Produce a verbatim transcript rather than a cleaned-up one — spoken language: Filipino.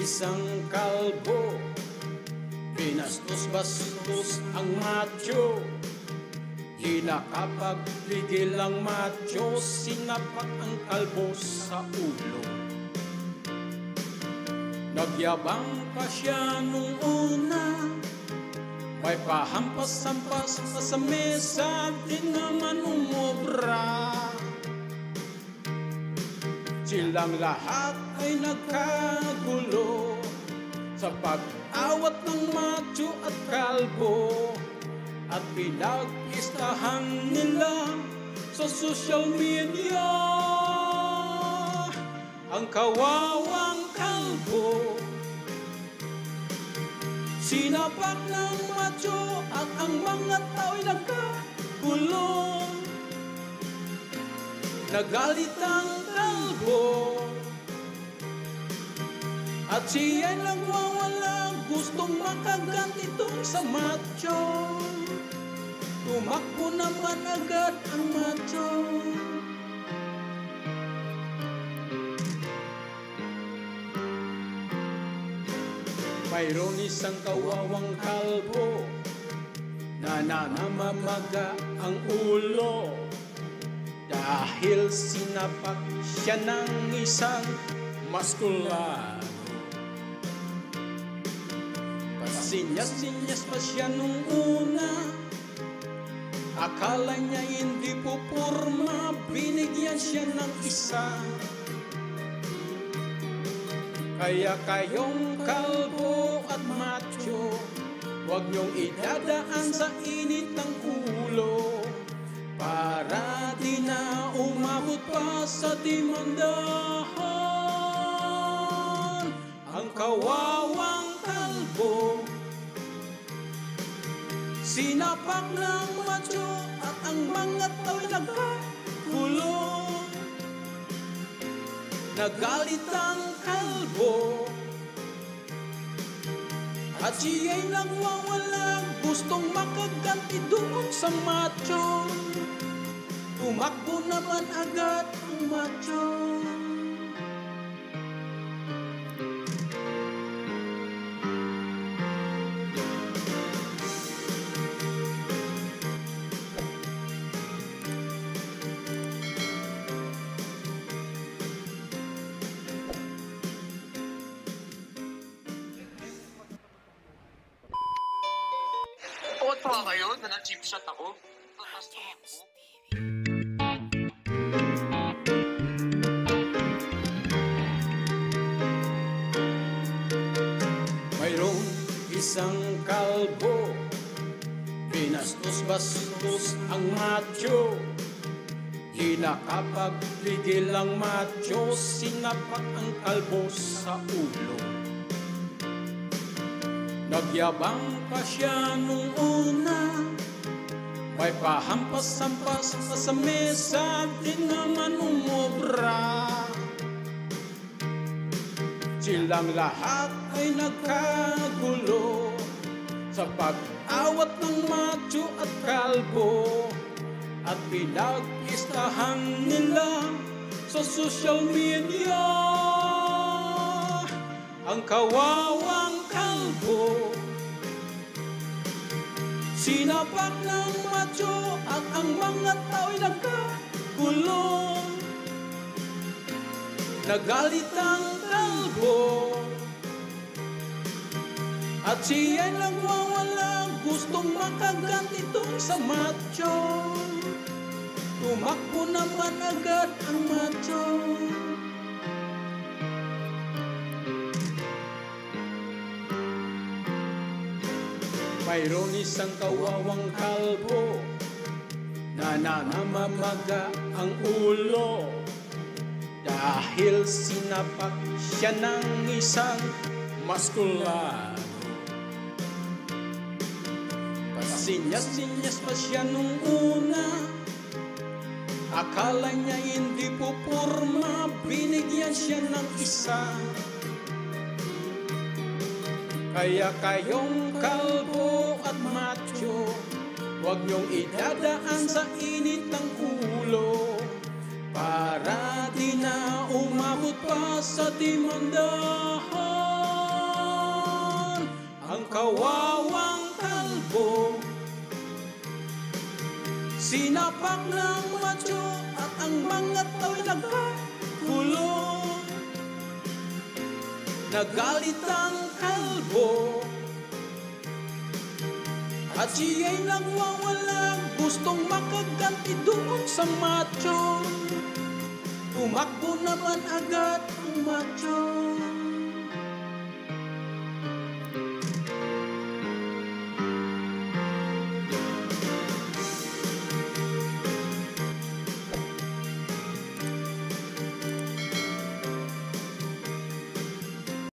isang kalbo, binastos-bastos ang macho. Di nakapagpigil ang macho, sinapak ang kalbo sa ulo. Nagyabang pa siya nung una, may pahampas-hampas pa sa mesa, di naman umobra. Silang lahat ay nagkagulo sa pag-awat ng macho at kalbo, at pinag-istahan nila sa social media ang kawawang kalbo. Sinapak ng macho at ang mga tao'y nagkagulo. Nagalit ang kalbo at siya'y nagwawala, gustong makaganti doon sa macho. Tumakbo naman agad ang macho. Mayroon isang kawawang kalbo na nanamamaga ang ulo dahil sinapak siya ng isang maskulano. Pasinyas-sinyas pa siya nung una, akala niya hindi pupurma, binigyan siya ng isa. Kaya kayong kalbo at macho, huwag niyong idadaan sa init ng ulo, para di na umabot pa sa demandahan ang kawawang kalbo. Sinapak ng macho at ang mga tao'y nagkagulo. Nagalit ang kalbo at siya'y nagwawala, gustong makaganti doon sa macho. Tumakbo naman agad ang macho. Tuwad pa kayo na na-chip shot ako? Tapos tumakbo? Mayroong isang kalbo, binastos-bastos ang macho. Di nakapagpigil ang macho, sinapak ang kalbo sa ulo. Nagyabang pa siya nung una, may pahampas-hampas pa sa mesa, di naman umobra. Silang lahat ay nagkagulo sa pag-awat ng macho at kalbo, at pinag-istahan nila sa social media ang kawawang kalbo. Sinapak ng macho at ang mga tao'y nagkagulo. Nagalit ang kalbo at siya'y nagwawala, gustong makaganti doon sa macho. Tumakbo naman agad ang macho. Mayroon isang kawawang kalbo na nanamamaga ang ulo dahil sinapak siya ng isang maskulano. Pasinyas-sinyas pa siya nung una, akala niya hindi pupurma, binigyan siya ng isa. Kaya kayong kalbo at macho, huwag niyong idadaan sa init ng ulo, para di na umabot pa sa demandahan ang kawawang kalbo. Sinapak ng macho at ang mga tao nagkakulong. Nagalit ang kalbo at siya'y nagwawala, gustong makaganti doon sa macho. Tumakbo naman agad ang macho.